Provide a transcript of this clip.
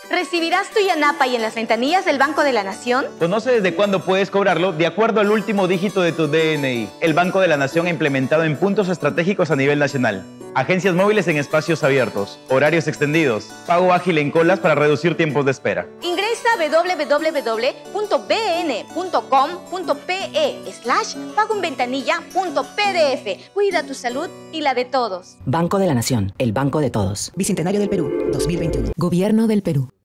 ¿Recibirás tu Yanapa y en las ventanillas del Banco de la Nación? Conoce desde cuándo puedes cobrarlo de acuerdo al último dígito de tu DNI. El Banco de la Nación ha implementado en puntos estratégicos a nivel nacional. Agencias móviles en espacios abiertos, horarios extendidos, pago ágil en colas para reducir tiempos de espera. Ingresa a www.bn.com.pe/pagoenventanilla.pdf. Cuida tu salud y la de todos. Banco de la Nación, el banco de todos. Bicentenario del Perú, 2021. Gobierno del Perú.